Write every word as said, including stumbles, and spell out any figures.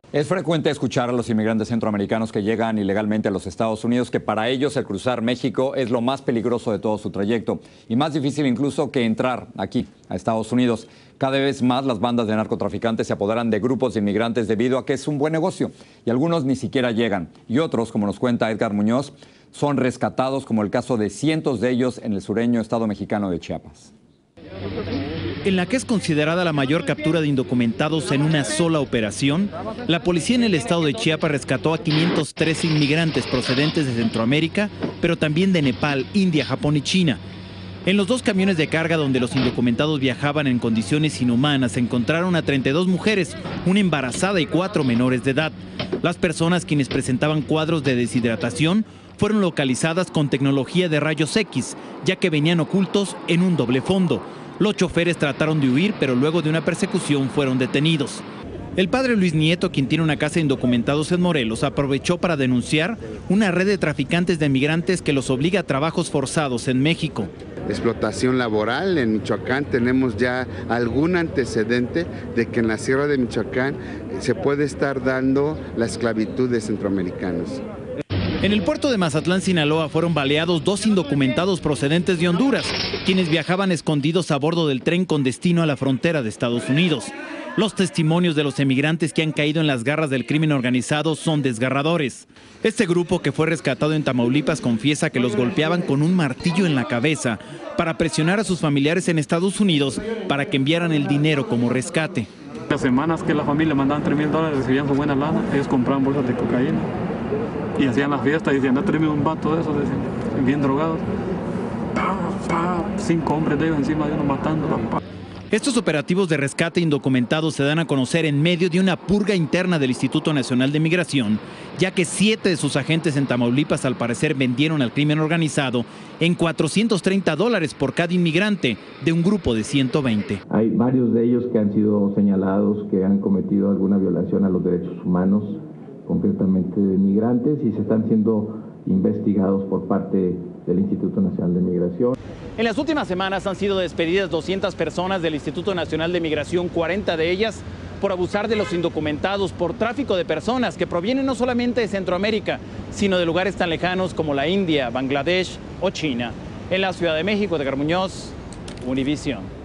Es frecuente escuchar a los inmigrantes centroamericanos que llegan ilegalmente a los Estados Unidos que para ellos el cruzar México es lo más peligroso de todo su trayecto y más difícil incluso que entrar aquí a Estados Unidos. Cada vez más las bandas de narcotraficantes se apoderan de grupos de inmigrantes debido a que es un buen negocio y algunos ni siquiera llegan y otros, como nos cuenta Edgar Muñoz, son rescatados, como el caso de cientos de ellos en el sureño estado mexicano de Chiapas. En la que es considerada la mayor captura de indocumentados en una sola operación, la policía en el estado de Chiapas rescató a quinientos trece inmigrantes procedentes de Centroamérica, pero también de Nepal, India, Japón y China. En los dos camiones de carga donde los indocumentados viajaban en condiciones inhumanas se encontraron a treinta y dos mujeres, una embarazada y cuatro menores de edad. Las personas quienes presentaban cuadros de deshidratación fueron localizadas con tecnología de rayos X, ya que venían ocultos en un doble fondo. Los choferes trataron de huir, pero luego de una persecución fueron detenidos. El padre Luis Nieto, quien tiene una casa de indocumentados en Morelos, aprovechó para denunciar una red de traficantes de migrantes que los obliga a trabajos forzados en México. Explotación laboral en Michoacán, tenemos ya algún antecedente de que en la Sierra de Michoacán se puede estar dando la esclavitud de centroamericanos. En el puerto de Mazatlán, Sinaloa, fueron baleados dos indocumentados procedentes de Honduras, quienes viajaban escondidos a bordo del tren con destino a la frontera de Estados Unidos. Los testimonios de los emigrantes que han caído en las garras del crimen organizado son desgarradores. Este grupo, que fue rescatado en Tamaulipas, confiesa que los golpeaban con un martillo en la cabeza para presionar a sus familiares en Estados Unidos para que enviaran el dinero como rescate. Las semanas que la familia mandaban tres mil dólares, recibían su buena lana, ellos compraban bolsas de cocaína. Y hacían la fiesta y decían, no tráeme un vato de esos, decían, bien drogados. Pa, pa, cinco hombres de ellos encima de uno matando. Pa. Estos operativos de rescate indocumentados se dan a conocer en medio de una purga interna del Instituto Nacional de Migración, ya que siete de sus agentes en Tamaulipas al parecer vendieron al crimen organizado en cuatrocientos treinta dólares por cada inmigrante de un grupo de ciento veinte. Hay varios de ellos que han sido señalados que han cometido alguna violación a los derechos humanos, concretamente de migrantes, y se están siendo investigados por parte del Instituto Nacional de Migración. En las últimas semanas han sido despedidas doscientas personas del Instituto Nacional de Migración, cuarenta de ellas por abusar de los indocumentados, por tráfico de personas que provienen no solamente de Centroamérica, sino de lugares tan lejanos como la India, Bangladesh o China. En la Ciudad de México, Edgar Muñoz, Univisión.